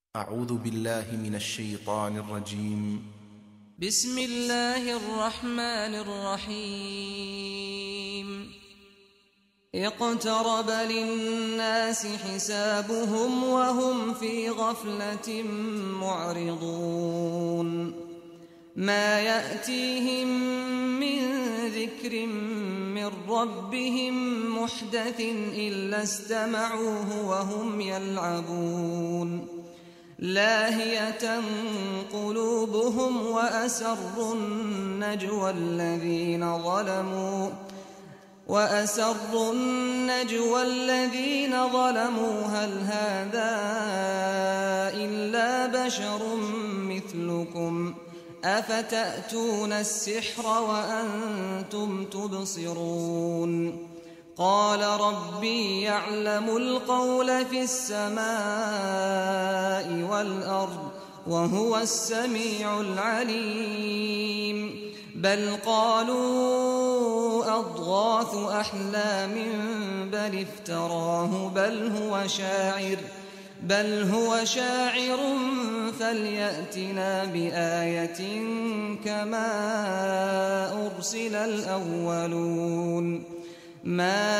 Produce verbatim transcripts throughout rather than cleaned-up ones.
أعوذ بالله من الشيطان الرجيم. بسم الله الرحمن الرحيم. اقترب للناس حسابهم وهم في غفلة معرضون. ما يأتيهم من ذكر من ربهم محدث إلا استمعوه وهم يلعبون. لاهية قلوبهم وأسروا النجوى الذين ظلموا وأسروا النجوى الذين ظلموا هل هذا إلا بشر مثلكم أفتأتون السحر وأنتم تبصرون. قال ربي يعلم القول في السماء والأرض وهو السميع العليم. بل قالوا أضغاث أحلام بل افتراه بل هو شاعر بل هو شاعر فليأتنا بآية كما أرسل الأولون. ما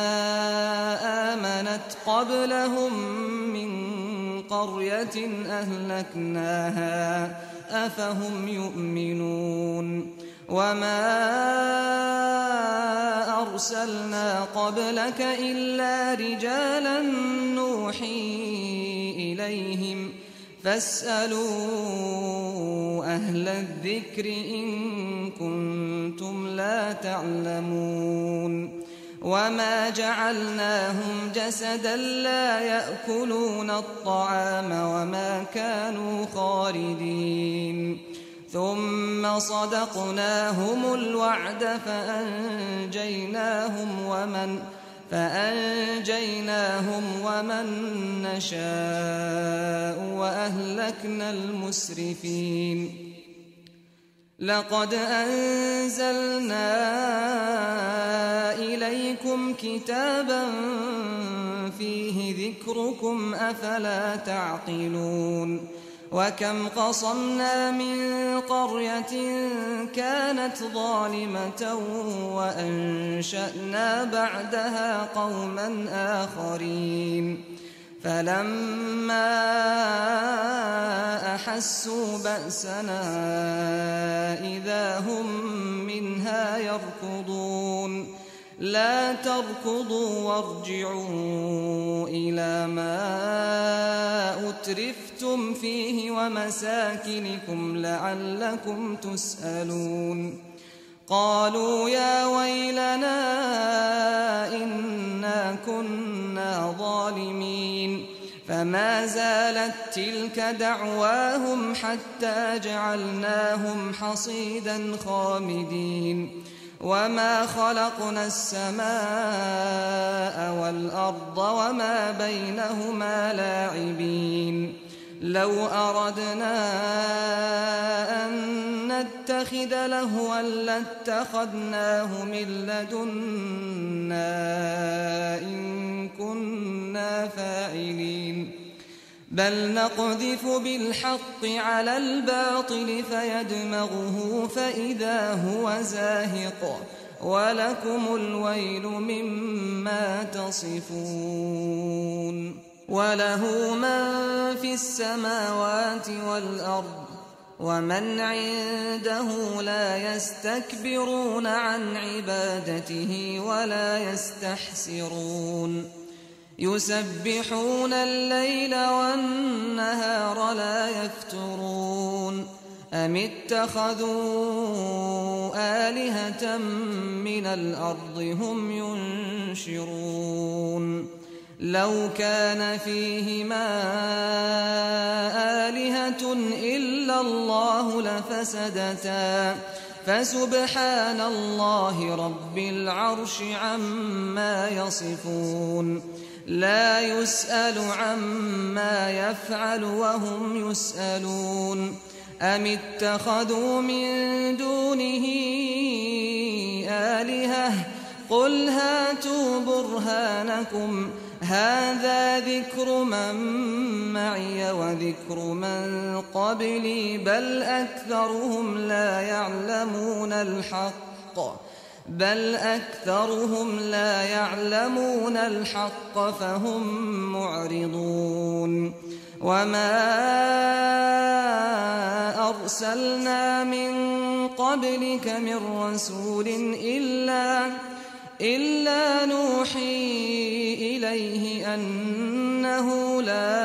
آمنت قبلهم من قرية أهلكناها أفهم يؤمنون. وما أرسلنا قبلك إلا رجالا نوحي إليهم فاسألوا أهل الذكر إن كنتم لا تعلمون. وما جعلناهم جسدا لا يأكلون الطعام وما كانوا خالدين. ثم صدقناهم الوعد فأنجيناهم ومن فأنجيناهم ومن نشاء وأهلكنا المسرفين. لقد أنزلنا إليكم كتابا فيه ذكركم أفلا تعقلون. وكم قصمنا من قرية كانت ظالمة وأنشأنا بعدها قوما آخرين. فلما أحسوا بأسنا إذا هم منها يركضون. لا تركضوا وارجعوا إلى ما أترفتم فيه ومساكنكم لعلكم تسألون. قالوا يا ويلنا إنا كنا ظالمين. فما زالت تلك دعواهم حتى جعلناهم حصيدا خامدين. وما خلقنا السماء والأرض وما بينهما لاعبين. لو أردنا أن نتخذ لهوا لاتخذناه من لدنا إن كنا فاعلين. بل نقذف بالحق على الباطل فيدمغه فإذا هو زاهق ولكم الويل مما تصفون. وله من في السماوات والأرض ومن عنده لا يستكبرون عن عبادته ولا يستحسرون. يسبحون الليل والنهار لا يفترون. أم اتخذوا آلهة من الأرض هم ينشرون. لو كان فيهما آلهة إلا الله لفسدتا فسبحان الله رب العرش عما يصفون. لا يسأل عما يفعل وهم يسألون. أم اتخذوا من دونه آلهة قل هاتوا برهانكم هذا ذكر من معي وذكر من قبلي بل أكثرهم لا يعلمون الحق بل أكثرهم لا يعلمون الحق فهم معرضون وما أرسلنا من قبلك من رسول إلا إلا نوحي إليه أنه لا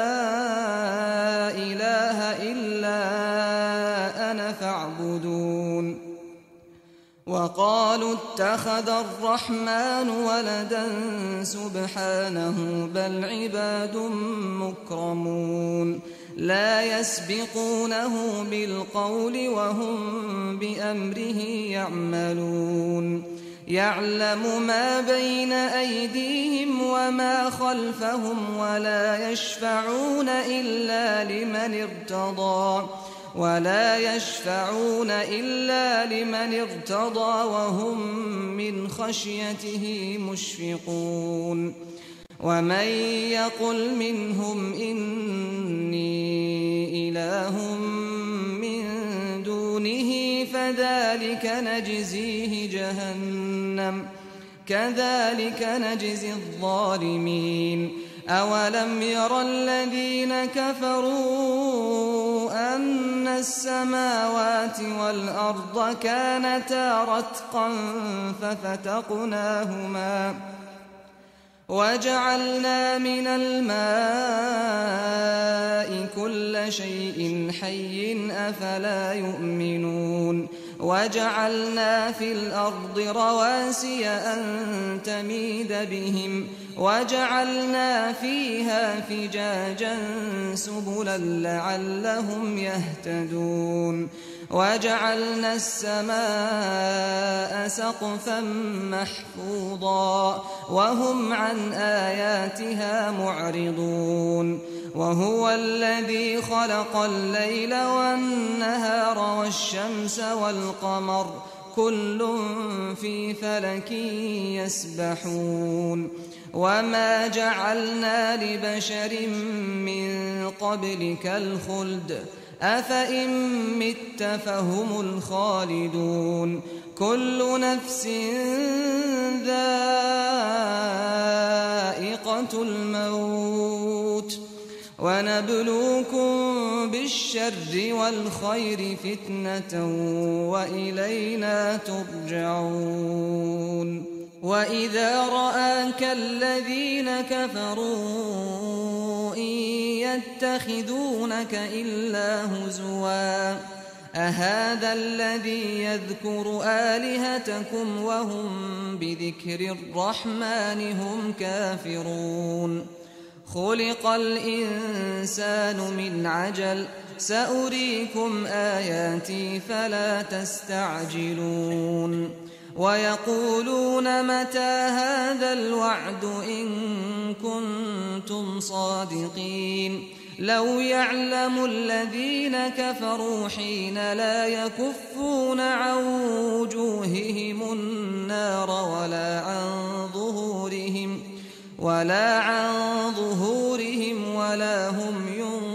إله إلا أنا فاعبدون وقالوا اتخذ الرحمن ولدا سبحانه بل عباد مكرمون لا يسبقونه بالقول وهم بأمره يعملون يعلم ما بين أيديهم وما خلفهم ولا يشفعون إلا لمن ارتضى ولا يشفعون إلا لمن ارتضى وهم من خشيته مشفقون ومن يقل منهم إني إله من دونه فذلك نجزيه جهنم كذلك نجزي الظالمين أولم ير الذين كفروا أن السماوات والأرض كانتا رتقا ففتقناهما وجعلنا من الماء كل شيء حي أفلا يؤمنون وجعلنا في الأرض رواسي أن تميد بهم وجعلنا فيها فجاجا سبلا لعلهم يهتدون وجعلنا السماء سقفا محفوظا وهم عن آياتها معرضون وهو الذي خلق الليل والنهار والشمس والقمر كل في فلك يسبحون وما جعلنا لبشر من قبلك الخلد أفإن مت فهم الخالدون كل نفس ذائقة الموت ونبلوكم بالشر والخير فتنة وإلينا ترجعون وإذا رآك الذين كفروا إن يتخذونك إلا هزوا أهذا الذي يذكر آلهتكم وهم بذكر الرحمن هم كافرون خلق الإنسان من عجل سأريكم آياتي فلا تستعجلون ويقولون متى هذا الوعد إن كنتم صادقين لو يعلم الذين كفروا حين لا يكفون عن وجوههم النار ولا عن ظهورهم ولا عن ظهورهم ولا هم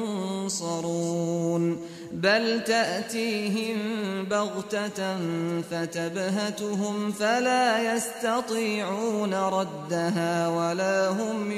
ينصرون بل تأتيهم بغتة فتبهتهم فلا يستطيعون ردها ولا هم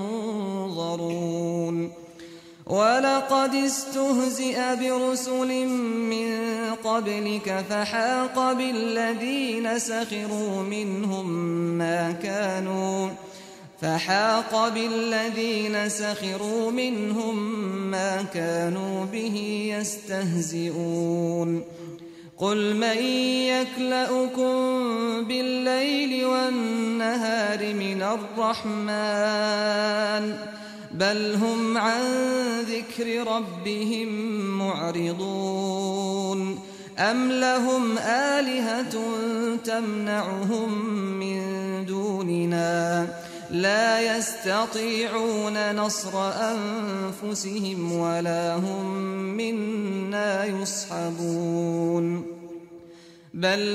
ينظرون ولقد استهزئ برسل من قبلك فحاق بالذين سخروا منهم ما كانوا فحاق بالذين سخروا منهم ما كانوا به يستهزئون قل من يكلؤكم بالليل والنهار من الرحمن بل هم عن ذكر ربهم معرضون أم لهم آلهة تمنعهم من دوننا لا يستطيعون نصر أنفسهم ولا هم منا يصحبون بل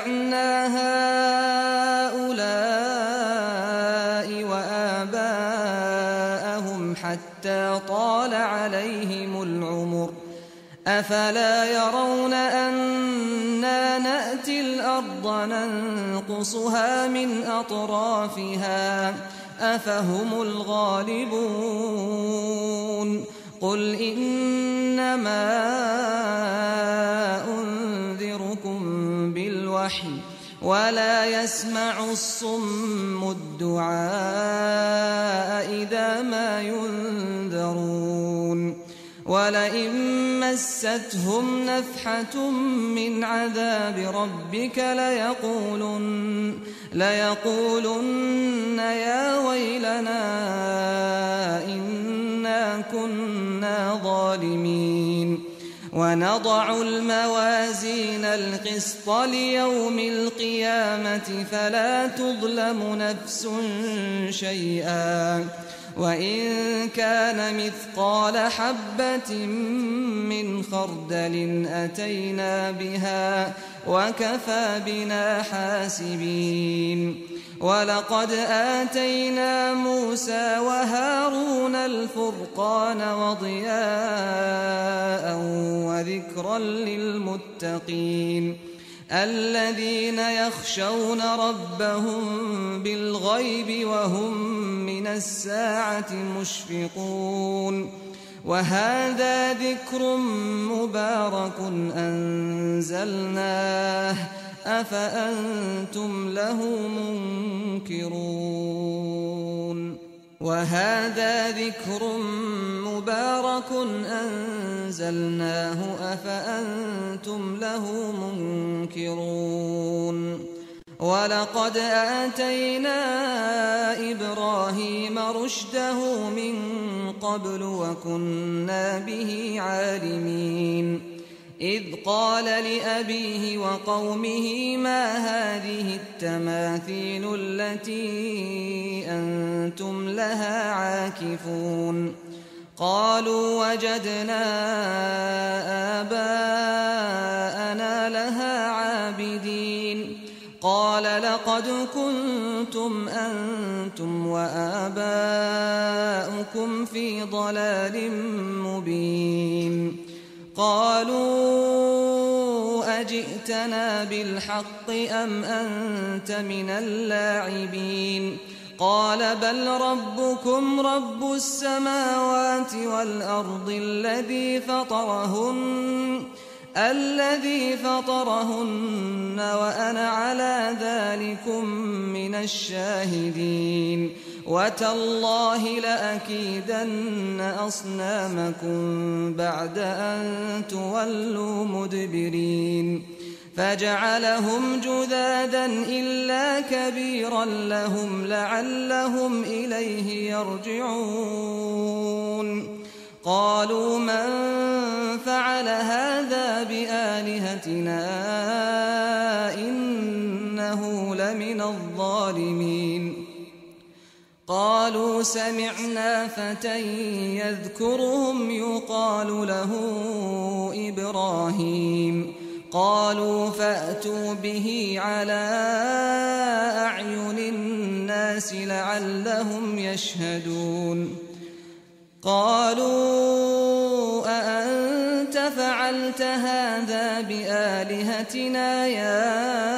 متعنا هؤلاء وآباءهم حتى طال عليهم العمر أفلا يرون أنا نأتي الأرض ننقصها من أطرافها أفهم الغالبون قل إنما أنذركم بالوحي ولا يسمع الصم الدعاء إذا ما ينذرون ولئن مستهم نفحة من عذاب ربك ليقولن, ليقولن يا ويلنا إنا كنا ظالمين ونضع الموازين القسط ليوم القيامة فلا تظلم نفس شيئا وإن كان مثقال حبة من خردل أتينا بها وكفى بنا حاسبين ولقد آتينا موسى وهارون الفرقان وضياء وذكرا للمتقين الذين يخشون ربهم بالغيب وهم من الساعة مشفقون وهذا ذكر مبارك أنزلناه أفأنتم له منكرون وهذا ذكر مبارك أنزلناه أفأنتم له منكرون ولقد آتينا إبراهيم رشده من قبل وكنا به عالمين إذ قال لأبيه وقومه ما هذه التماثيل التي أنتم لها عاكفون قالوا وجدنا آباءنا لها عابدين قال لقد كنتم أنتم وآباؤكم في ضلال مبين قالوا أجئتنا بالحق أم أنت من اللاعبين قال بل ربكم رب السماوات والأرض الذي فطرهن الذي فطرهن وأنا على ذلكم من الشاهدين وتالله لأكيدن أصنامكم بعد أن تولوا مدبرين فجعلهم جذاذا إلا كبيرا لهم لعلهم إليه يرجعون قالوا من فعل هذا بآلهتنا إنه لمن الظالمين قالوا سمعنا فتى يذكرهم يقال له إبراهيم قالوا فأتوا به على أعين الناس لعلهم يشهدون قالوا أأنت فعلت هذا بآلهتنا يا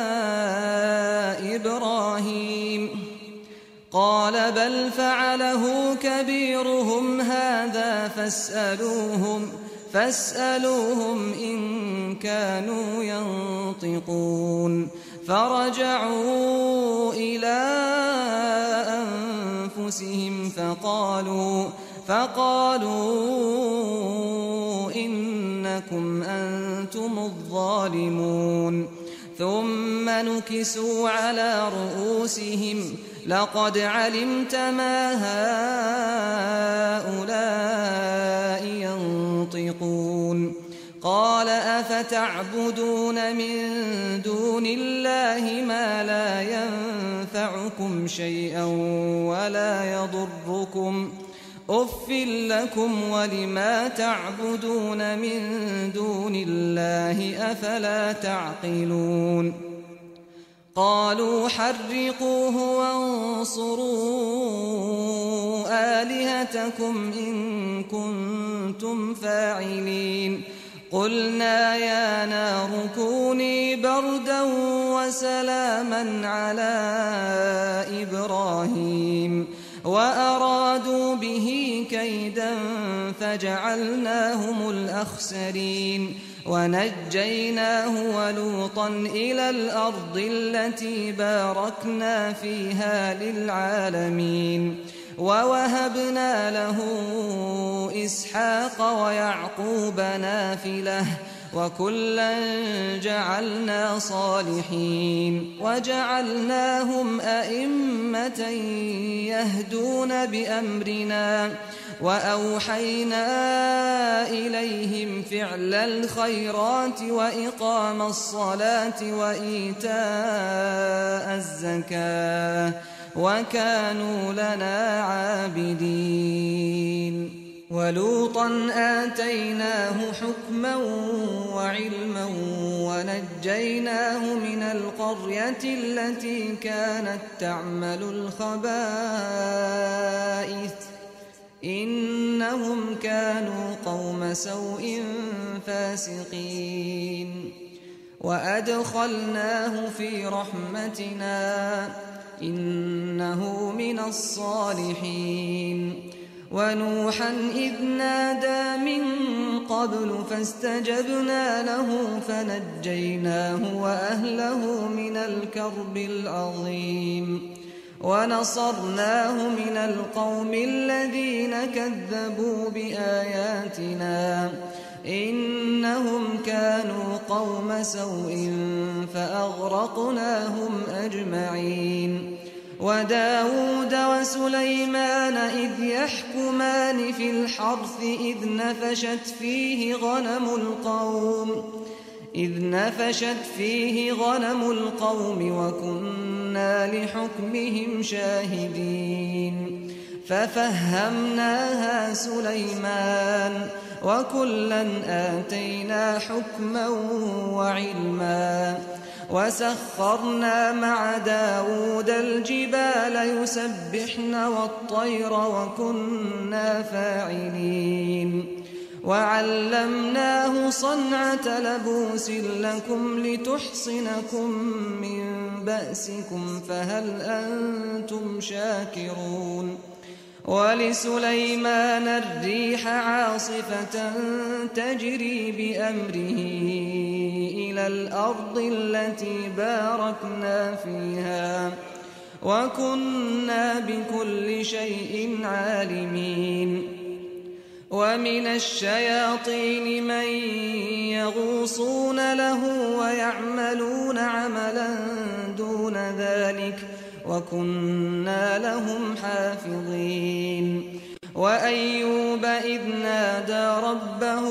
إبراهيم قال بل فعله كبيرهم هذا فاسألوهم فاسألوهم إن كانوا ينطقون فرجعوا إلى أنفسهم فقالوا فقالوا إنكم أنتم الظالمون ثم نكسوا على رؤوسهم لقد علمت ما هؤلاء ينطقون قال أفتعبدون من دون الله ما لا ينفعكم شيئا ولا يضركم أف لكم ولما تعبدون من دون الله أفلا تعقلون قالوا حرقوه وانصروا آلهتكم إن كنتم فاعلين قلنا يا نار كوني بردا وسلاما على إبراهيم وأرادوا به كيدا فجعلناهم الأخسرين ونجيناه ولوطا إلى الأرض التي باركنا فيها للعالمين ووهبنا له إسحاق ويعقوب نافلة وكلا جعلنا صالحين وجعلناهم أئمة يهدون بأمرنا وأوحينا إليهم فعل الخيرات وإقام الصلاة وإيتاء الزكاة وكانوا لنا عابدين ولوطا آتيناه حكما وعلما ونجيناه من القرية التي كانت تعمل الخبائث إنهم كانوا قوم سوء فاسقين وأدخلناه في رحمتنا إنه من الصالحين ونوحا إذ نادى من قبل فاستجبنا له فنجيناه وأهله من الكرب العظيم ونصرناه من القوم الذين كذبوا بآياتنا إنهم كانوا قوم سوء فأغرقناهم أجمعين وداود وسليمان إذ يحكمان في الحرث إذ نفشت فيه غنم القوم إذ نفشت فيه غنم القوم وكنا لحكمهم شاهدين ففهمناها سليمان وكلا آتينا حكما وعلما وسخرنا مع داود الجبال يسبحن والطير وكنا فاعلين وعلمناه صنعة لبوس لكم لتحصنكم من بأسكم فهل أنتم شاكرون ولسليمان الريح عاصفة تجري بأمره إلى الأرض التي باركنا فيها وكنا بكل شيء عالمين ومن الشياطين من يغوصون له ويعملون عملا دون ذلك وكنا لهم حافظين وأيوب إذ نادى ربه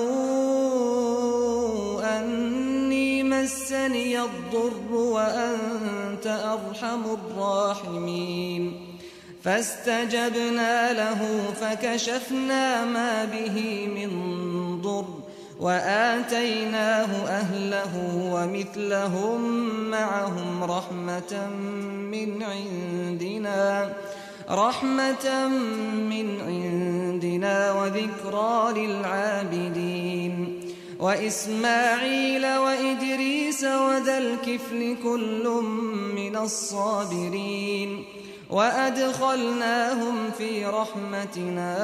أني مسني الضر وأنت أرحم الراحمين فاستجبنا له فكشفنا ما به من ضر وآتيناه أهله ومثلهم معهم رحمة من عندنا رحمة من عندنا وذكرى للعابدين وإسماعيل وإدريس وذا الكفل كل من الصابرين وأدخلناهم في رحمتنا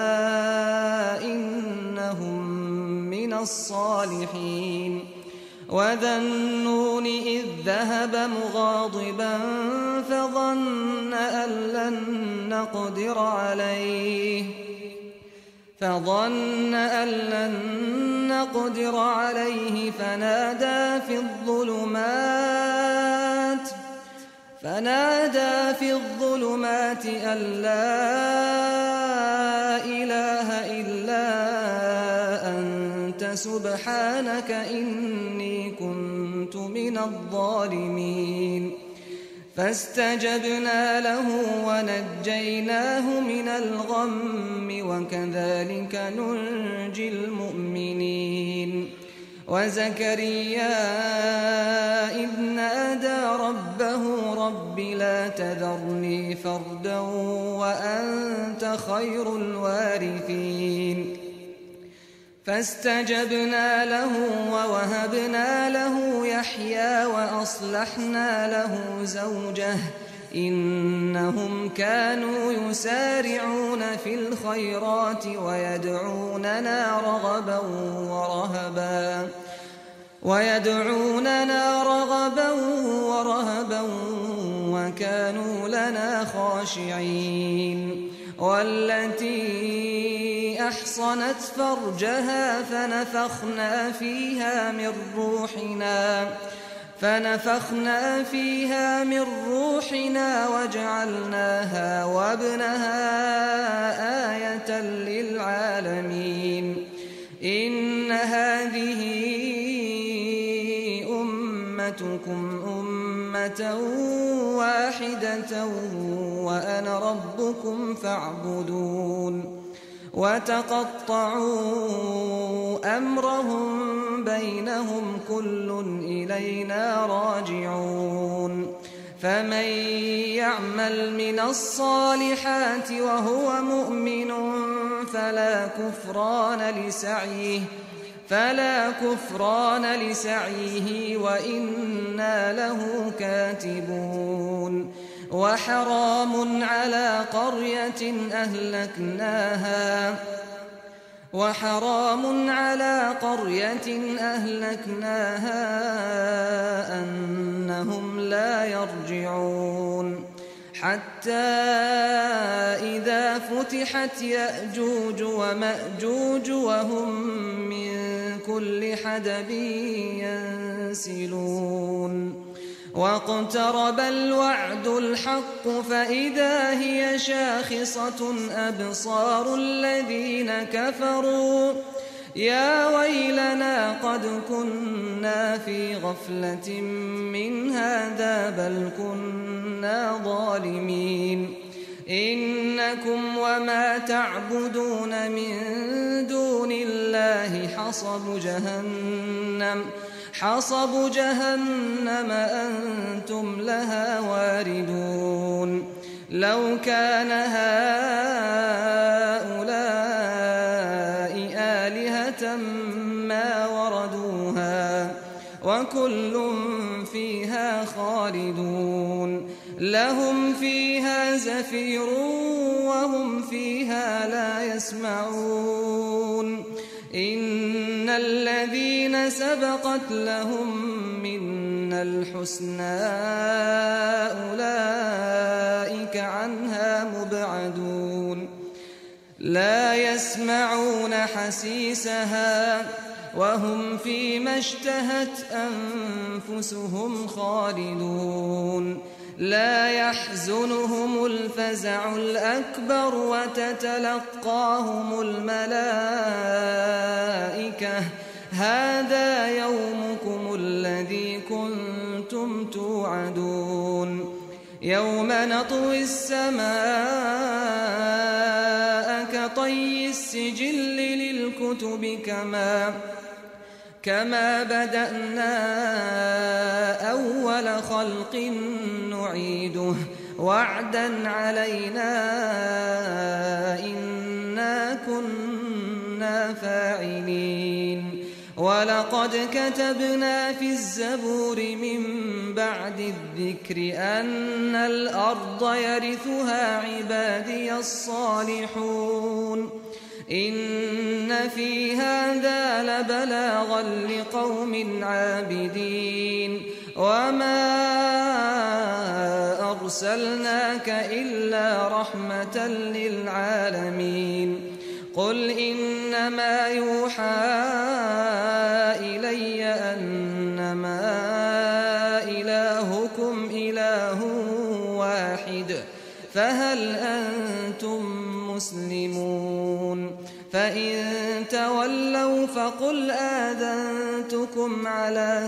إنهم من الصالحين وذا النون إذ ذهب مغاضبا فظن أن لن نقدر عليه فظن أن لن نقدر عليه فنادى في الظلمات فنادى في الظلمات أن لا إله إلا أنت سبحانك إني كنت من الظالمين فاستجبنا له ونجيناه من الغم وكذلك ننجي المؤمنين وزكريا إذ نادى ربه رب لا تذرني فردا وأنت خير الوارثين فاستجبنا له ووهبنا له يحيى وأصلحنا له زوجه إنهم كانوا يسارعون في الخيرات ويدعوننا رغبا ورهبا ويدعوننا رغبا ورهبا وكانوا لنا خاشعين والتي أحصنت فرجها فنفخنا فيها من روحنا فنفخنا فيها من روحنا وجعلناها وابنها آية للعالمين إن هذه أمتكم أمة واحدة وأنا ربكم فاعبدون وتقطعوا أمرهم بينهم كل إلينا راجعون فمن يعمل من الصالحات وهو مؤمن فلا كفران لسعيه فلا كفران لسعيه وإنا له كاتبون وحرام على قرية أهلكناها وحرام على قرية أهلكناها أنهم لا يرجعون حتى إذا فتحت يأجوج ومأجوج وهم من كل حدب ينسلون واقترب الوعد الحق فإذا هي شاخصة أبصار الذين كفروا يا ويلنا قد كنا في غفلة من هذا بل كنا ظالمين إنكم وما تعبدون من دون الله حصب جهنم حصب جهنم أنتم لها واردون لو كان هؤلاء آلهة ما وردوها وكل فيها خالدون لهم فيها زفير وهم فيها لا يسمعون إن الذين سبقت لهم منا الحسنى أولئك عنها مبعدون لا يسمعون حسيسها وهم فيما اشتهت أنفسهم خالدون لا يحزنهم الفزع الأكبر وتتلقاهم الملائكة هذا يومكم الذي كنتم توعدون يوم نطوي السماء كطي السجل للكتب كما كما بدأنا أول خلق نعيده وعدا علينا إنا كنا فاعلين ولقد كتبنا في الزبور من بعد الذكر أن الأرض يرثها عبادي الصالحون إن في هذا لبلاغا لقوم عابدين وما أرسلناك إلا رحمة للعالمين قل إنما يوحى إلي أنما إلهكم إله واحد فهل أنتم مسلمون فإن تولوا فقل آذنتكم على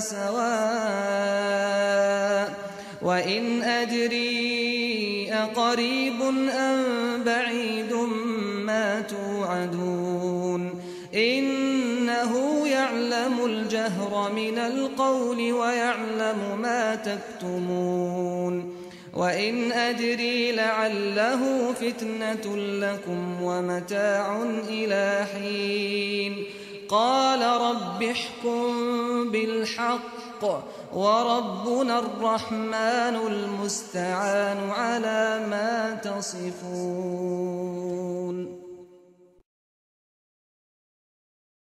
سواء وإن أدري أقريب أم بعيد ما توعدون إنه يعلم الجهر الجهر من القول ويعلم ما تكتمون وإن أدري لعله فتنة لكم ومتاع إلى حين قال رب احكم بالحق وربنا الرحمن المستعان على ما تصفون.